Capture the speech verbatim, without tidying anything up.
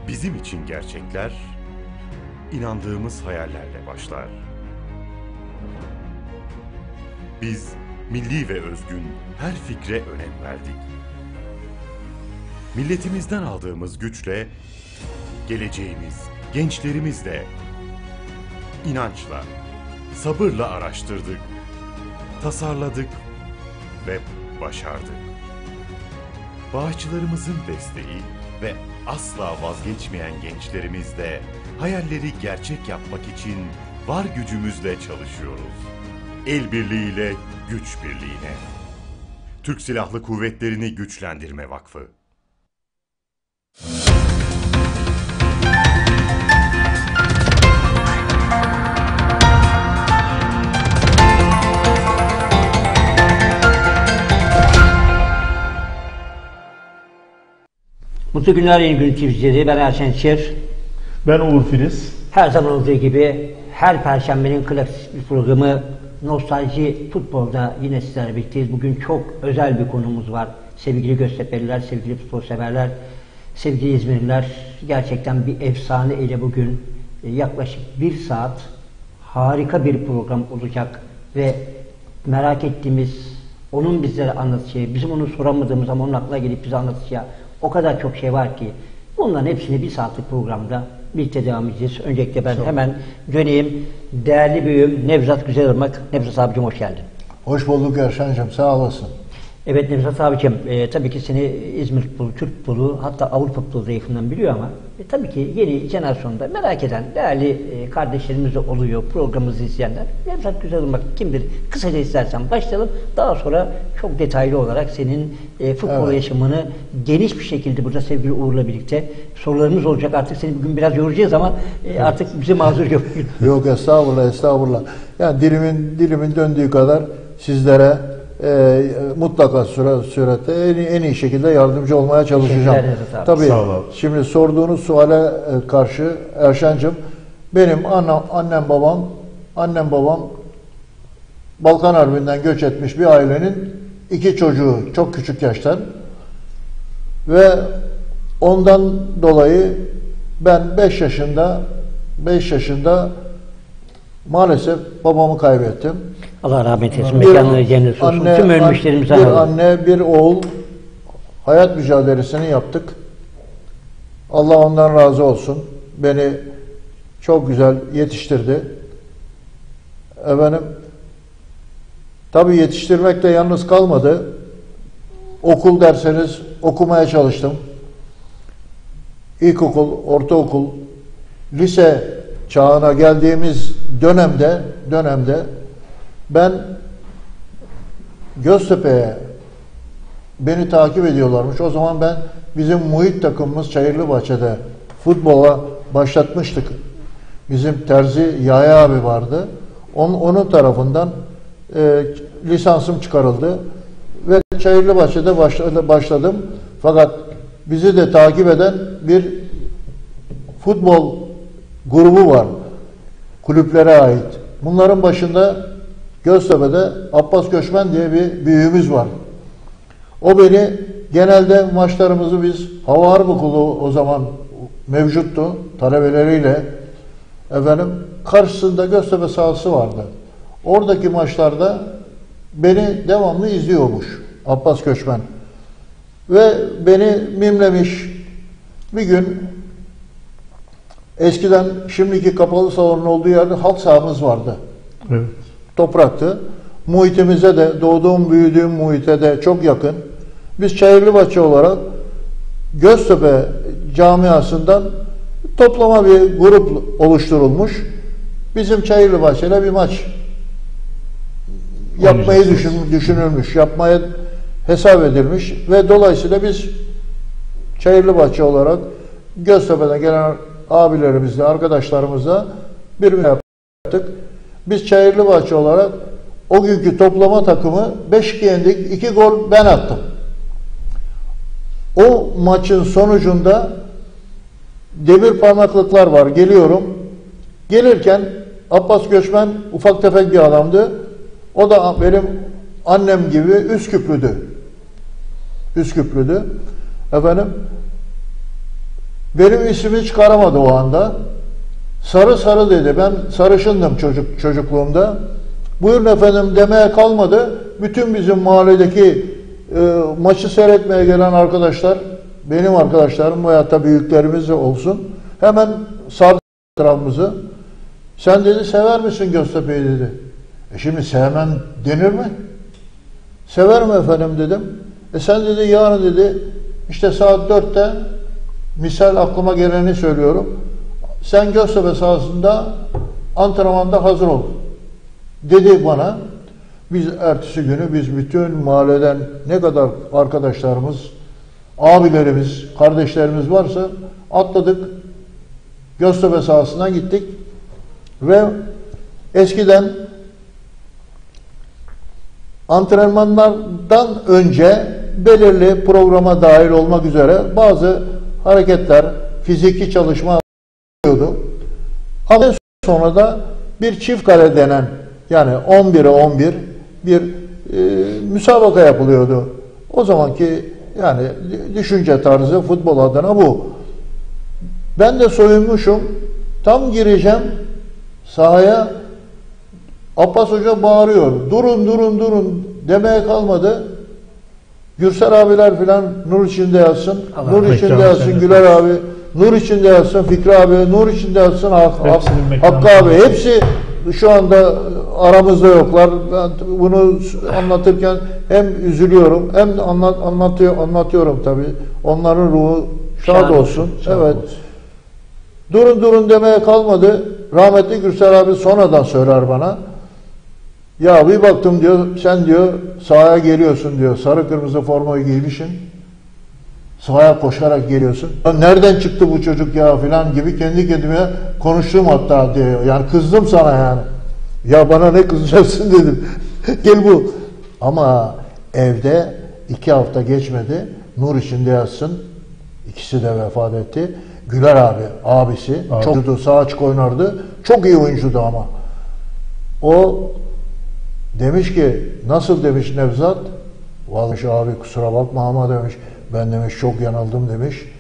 Bizim için gerçekler, inandığımız hayallerle başlar. Biz milli ve özgün her fikre önem verdik. Milletimizden aldığımız güçle, geleceğimiz, gençlerimizle, inançla, sabırla araştırdık, tasarladık ve başardık. Bağışçılarımızın desteği ve asla vazgeçmeyen gençlerimizle hayalleri gerçek yapmak için var gücümüzle çalışıyoruz. El birliğiyle güç birliğine. Türk Silahlı Kuvvetleri'ni Güçlendirme Vakfı. Mutlu günler yeni gün T V izleyicileri. Ben Erşen Çir. Ben Uğur Filiz. Her zaman olduğu gibi her Perşembenin klasik bir programı Nostalji Futbol'da yine sizlerle birlikteyiz. Bugün çok özel bir konumuz var. Sevgili Göztepe'liler, sevgili futbol severler, sevgili İzmirliler, gerçekten bir efsane ile bugün yaklaşık bir saat harika bir program olacak ve merak ettiğimiz, onun bizlere anlatacağı, bizim onu soramadığımız ama onun aklına gelip bize anlatacağı o kadar çok şey var ki bunların hepsini bir saatlik programda birlikte devam edeceğiz. Öncelikle ben çok. hemen döneyim. Değerli büyüğüm Nevzat Güzelırmak. Nevzat abicim hoş geldin. Hoş bulduk Erşen'cim, sağ olasın. Evet Nevzat abicim, e, tabii ki seni İzmir futbolu, Türk futbolu, hatta Avrupa futbolu da yakından biliyor ama e, tabii ki yeni jenerasyonda merak eden değerli e, kardeşlerimiz de oluyor, programımızı izleyenler. Nevzat Güzelırmak kimdir? Kısaca istersen başlayalım. Daha sonra çok detaylı olarak senin e, futbol evet. yaşamını geniş bir şekilde burada sevgili Uğur'la birlikte sorularımız olacak. Artık seni bugün biraz yoracağız ama e, evet. artık bizi mazur yok. Yok estağfurullah, estağfurullah. Yani dilimin, dilimin döndüğü kadar sizlere E, mutlaka süre, surette en, en iyi şekilde yardımcı olmaya çalışacağım. Tabii şimdi sorduğunuz suale e, karşı Erşen'cim, benim annem, annem babam annem babam Balkan Harbi'nden göç etmiş bir ailenin iki çocuğu çok küçük yaştan ve ondan dolayı ben beş yaşında beş yaşında maalesef babamı kaybettim. Allah rahmet eylesin. Mekanları cennet olsun. Tüm ölmüşlerimize bir anne, bir oğul hayat mücadelesini yaptık. Allah ondan razı olsun. Beni çok güzel yetiştirdi. Efendim, tabii yetiştirmekte yalnız kalmadı. Okul derseniz okumaya çalıştım. İlkokul, ortaokul, lise çağına geldiğimiz dönemde dönemde ben Göztepe'ye beni takip ediyorlarmış. O zaman ben bizim muhit takımımız Çayırlıbahçe'de futbola başlatmıştık. Bizim terzi Yaya abi vardı. Onun, onun tarafından e, lisansım çıkarıldı ve Çayırlıbahçe'de başladı, başladım. Fakat bizi de takip eden bir futbol grubu var. Kulüplere ait. Bunların başında Göztepe'de Abbas Göçmen diye bir büyüğümüz var. O beni genelde maçlarımızı biz Hava Harp Okulu o zaman mevcuttu talebeleriyle efendim karşısında Göztepe sahası vardı. Oradaki maçlarda beni devamlı izliyormuş Abbas Göçmen. Ve beni mimlemiş. Bir gün eskiden şimdiki kapalı salonun olduğu yerde halk sahamız vardı. Evet. Topraktı. Muhitimize de, doğduğum, büyüdüğüm muhite de çok yakın. Biz Çayırlıbahçe olarak Göztepe camiasından toplama bir grup oluşturulmuş. Bizim Çayırlıbahçe'yle bir maç yapmayı düşün, düşünülmüş, yapmaya hesap edilmiş ve dolayısıyla biz Çayırlıbahçe olarak Göztepe'den gelen abilerimizle, arkadaşlarımızla birbirine yaptık. Biz Çayırlıbahçe olarak o günkü toplama takımı beş iki yendik. iki gol ben attım. O maçın sonucunda demir parmaklıklar var. Geliyorum. Gelirken Abbas Göçmen ufak tefek bir adamdı. O da benim annem gibi Üsküplü'dü. Üsküplü'dü. Efendim Benim ismimi çıkaramadı o anda. Sarı sarı dedi. Ben sarışındım çocuk çocukluğumda. Buyurun efendim demeye kalmadı. Bütün bizim mahalledeki e, maçı seyretmeye gelen arkadaşlar, benim arkadaşlarım veyahut da büyüklerimiz de olsun, hemen sardı etrafımızı. Sen dedi sever misin Göztepe'yi dedi. E şimdi sevmem denir mi? Severim efendim dedim. E sen dedi yarın dedi işte saat dörtte misal aklıma geleni söylüyorum. Sen Göztepe sahasında antrenmanda hazır ol dedi bana. Biz ertesi günü biz bütün mahalleden ne kadar arkadaşlarımız, abilerimiz, kardeşlerimiz varsa atladık. Göztepe sahasına gittik. Ve eskiden antrenmanlardan önce belirli programa dahil olmak üzere bazı hareketler, fiziki çalışma yapıyordu. Ama sonra da bir çift kale denen, yani on bire on bir bir e, müsabaka yapılıyordu. O zamanki yani düşünce tarzı futbol adına bu. Ben de soyunmuşum. Tam gireceğim sahaya, Abbas Hoca bağırıyor. Durun durun durun demeye kalmadı. Gürsel abiler filan nur içinde yatsın. Allah nur içinde yatsın Güler abi. Nur içinde yatsın Fikri abi. Nur içinde yatsın Hak, Hakkı abi. Hepsi şu anda aramızda yoklar. Ben bunu anlatırken hem üzülüyorum hem de anlat, anlatıyor, anlatıyorum tabii. Onların ruhu şad, şad olsun. Şad evet. Olsun. Durun durun demeye kalmadı. Rahmetli Gürsel abi sonradan söyler bana. Ya bir baktım diyor, sen diyor sahaya geliyorsun diyor. Sarı kırmızı formayı giymişsin. Sahaya koşarak geliyorsun. Nereden çıktı bu çocuk ya filan gibi kendi kendime konuştum hatta diyor. Yani kızdım sana yani. Ya bana ne kızacaksın dedim. Gel bu. Ama evde iki hafta geçmedi. Nur içinde yatsın. İkisi de vefat etti. Güler abi, abisi. Abi. Çok sağ açık oynardı. Çok iyi oyuncuydu ama. O demiş ki, nasıl demiş Nevzat? Vallahi abi kusura bakma ama demiş, ben demiş çok yanıldım demiş.